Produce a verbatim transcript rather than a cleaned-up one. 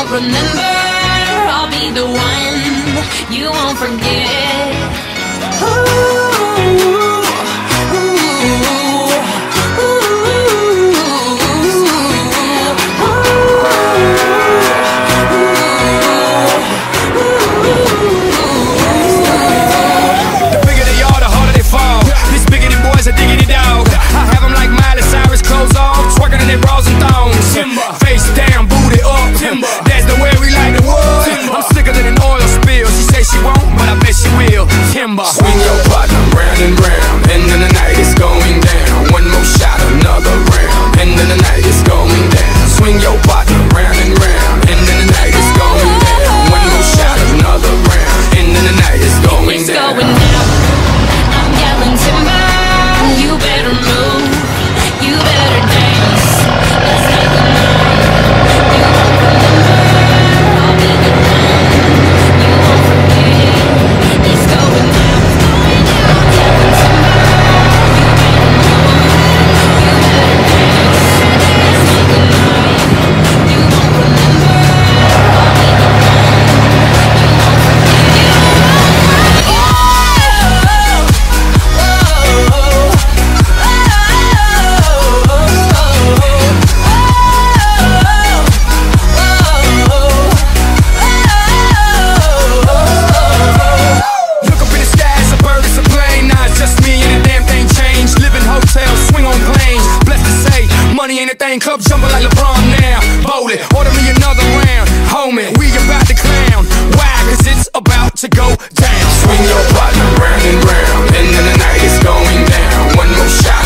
remember, I'll be the one you won't forget. Ooh. Face down, booty up, timber. That's the way we like the wood. Timber. I'm sicker than an oil spill. She say she won't, but I bet she will. Timber. Swing your partner round and round, and then the night is going down. One more shot, another round, and then the night is going down. Swing your partner round and round, and then the night is going down. One more shot, another round, and then the night is going it's down. Going down. I'm yelling timber. You better move. You better dance. Let's make a night. Club jumping like LeBron now. Bowl it, order me another round. Homie, we about to clown. Why? Cause it's about to go down. Swing your partner round and round, and then the night is going down. One more shot.